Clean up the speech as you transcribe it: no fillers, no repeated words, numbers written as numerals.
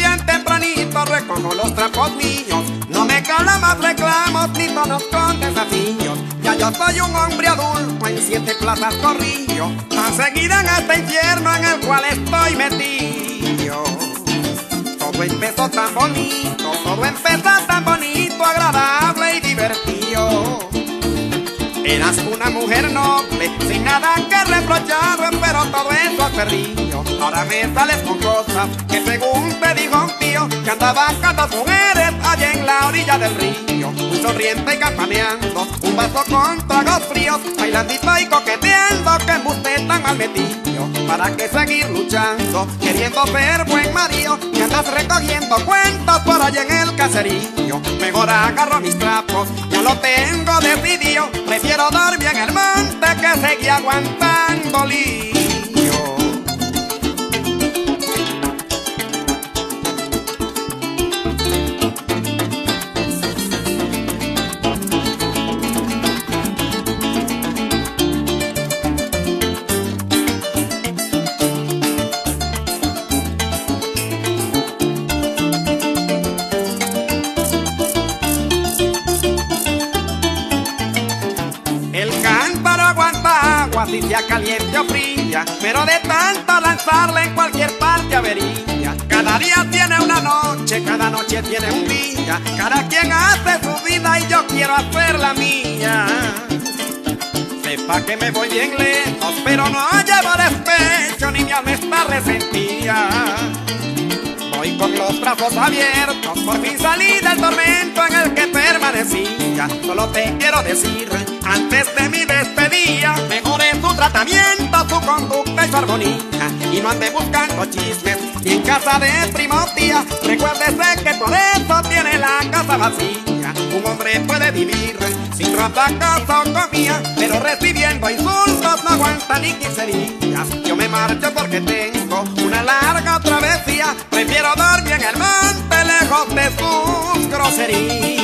bien tempranito recojo los trapos míos. No me cala más reclamos ni tonos con desafíos. Ya yo soy un hombre adulto en 7 plazas corrillo, a seguir en este infierno en el cual estoy metido. Todo empezó tan bonito, todo empezó tan bonito, agradable y divertido. Eras una mujer noble, sin nada que reprochar, pero todo eso has perdido. Ahora me sales con cosas que según te dijo un tío, que andaba con 2 mujeres allá en la orilla del río. Muy sonriente y campaneando, un vaso con tragos fríos, bailandito y coqueteando, que embuste tan mal metido. ¿Para qué seguir luchando, queriendo ser buen marido, que andas recogiendo cuentos por allá en el caserío? Mejor agarro mis trapos, ya lo tengo decidido. Prefiero dormir en el monte que seguir aguantando lío. Si sea caliente o fría, pero de tanto lanzarla en cualquier parte avería. Cada día tiene una noche, cada noche tiene un día. Cada quien hace su vida y yo quiero hacer la mía. Sepa que me voy bien lejos, pero no llevo despecho, ni mi alma está resentida. Voy con los brazos abiertos, por fin salí del tormento en el que permanecía. Solo te quiero decir, antes de mi despedida, mejore su tratamiento, su conducta y su armonía, y no ande buscando chismes ni en casa de primo o tía. Recuérdese que por eso tiene la casa vacía. Un hombre puede vivir sin ropa, casa o comida, pero recibiendo insultos no aguanta ni 15 días. Yo me marcho porque tengo una larga travesía, prefiero dormir en el monte lejos de sus groserías.